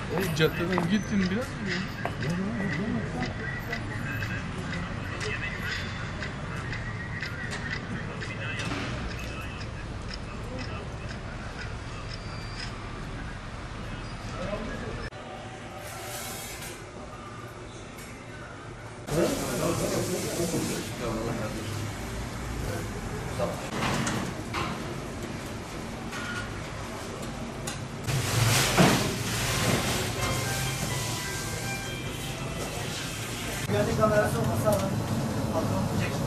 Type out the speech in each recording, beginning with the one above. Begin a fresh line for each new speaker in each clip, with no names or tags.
Caddeden gittin biraz.
Güvenlik kamerası olmasa patron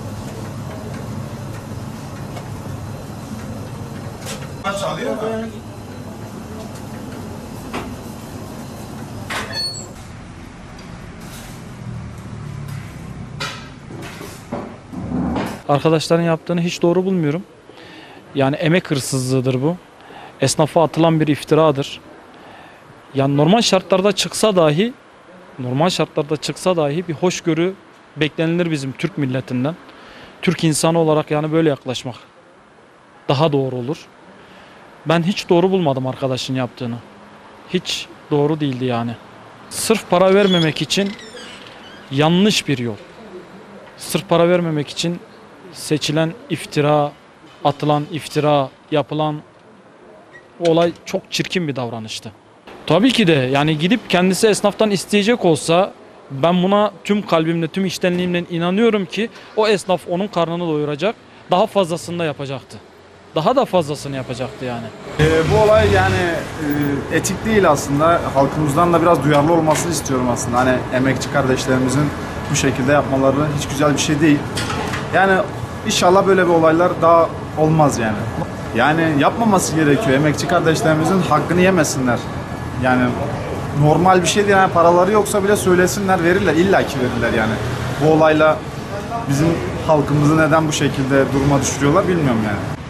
Çalıyor mu?
Arkadaşların yaptığını hiç doğru bulmuyorum. Yani emek hırsızlığıdır bu. Esnafa atılan bir iftiradır. Yani normal şartlarda çıksa dahi bir hoşgörü beklenilir bizim Türk milletinden. Türk insanı olarak yani böyle yaklaşmak daha doğru olur. Ben hiç doğru bulmadım arkadaşın yaptığını. Hiç doğru değildi yani. Sırf para vermemek için yanlış bir yol. Sırf para vermemek için seçilen iftira, atılan iftira, yapılan olay çok çirkin bir davranıştı. Tabii ki de yani gidip kendisi esnaftan isteyecek olsa ben buna tüm kalbimle, tüm içtenliğimle inanıyorum ki o esnaf onun karnını doyuracak, daha fazlasını da yapacaktı. Daha da fazlasını yapacaktı yani.
Bu olay yani etik değil aslında. Halkımızdan da biraz duyarlı olmasını istiyorum aslında. Hani emekçi kardeşlerimizin bu şekilde yapmaları hiç güzel bir şey değil. Yani inşallah böyle bir olaylar daha olmaz yani. Yani yapmaması gerekiyor. Emekçi kardeşlerimizin hakkını yemesinler. Yani normal bir şey değil. Yani paraları yoksa bile söylesinler, verirler. İlla ki verirler yani. Bu olayla bizim halkımızı neden bu şekilde duruma düşürüyorlar bilmiyorum yani.